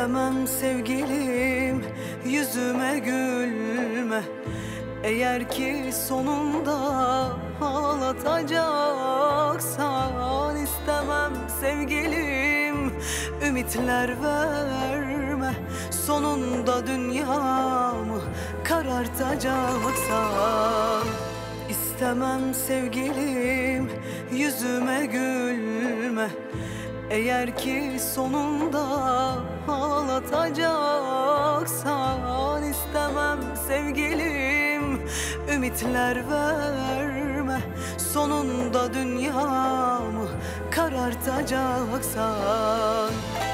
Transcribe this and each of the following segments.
İstemem sevgilim yüzüme gülme, eğer ki sonunda ağlatacaksan. İstemem sevgilim ümitler verme, sonunda dünyamı karartacaksan. İstemem sevgilim yüzüme gülme, eğer ki sonunda ağlatacaksan. İstemem sevgilim ümitler verme, sonunda dünyamı karartacaksan.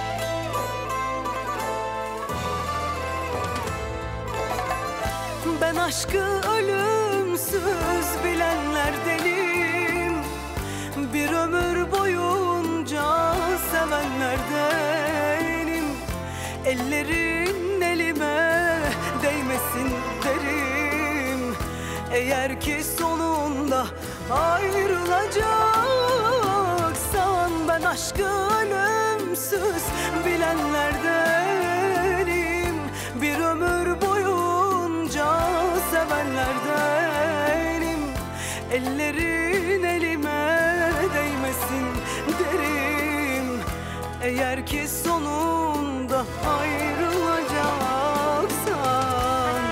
Ben aşkı ölümsüz bilenlerdenim, bir ömür boyunca sevenlerdenim. Ellerin elime değmesin derim, eğer ki sonunda ayrılacaksan. Ben aşkı ölümsüz bilenlerdenim, bir ömür boyunca sevenlerdenim. Ellerin elime değmesin derim, eğer ki sonunda ayrılacaksan.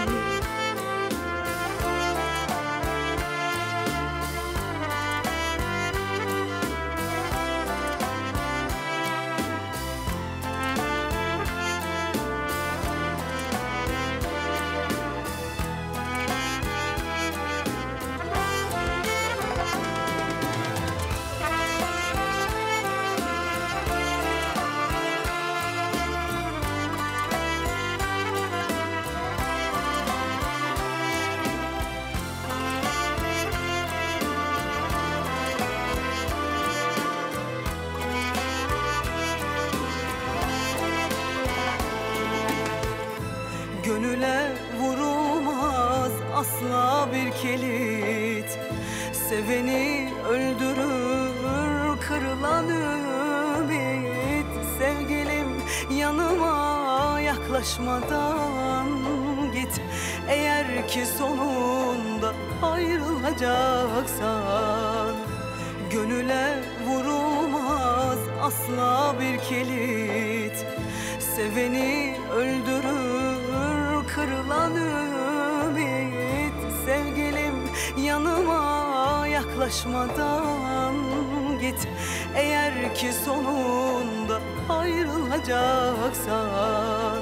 Gönüle vurulmaz asla bir kilit, seveni öldürür kırılan ümit. Sevgilim yanıma yaklaşmadan git, eğer ki sonunda ayrılacaksan. Gönüle vurulmaz asla bir kilit, seveni öldürür kırılan ümit. Sevgilim yanıma yaklaşmadan git, eğer ki sonunda ayrılacaksan.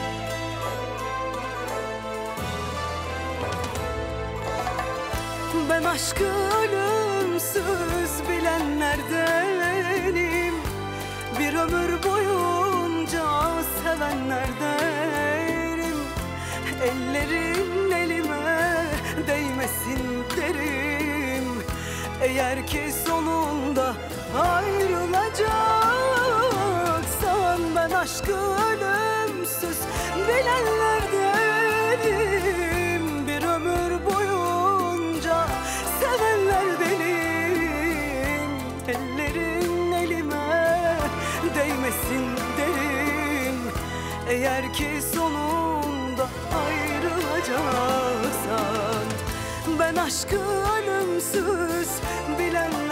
Ben aşkı ölümsüz bilenlerdenim, bir ömür boyunca sevenlerdenim. Ellerin elime değmesin derim, eğer ki sonunda ayrılacaksan. Ben aşkı ölümsüz bilenlerdenim, bir ömür boyunca sevenlerdenim. Ellerin elime değmesin derim, eğer ki sonunda ayrılacaksan. Ben aşkı ölümsüz bilen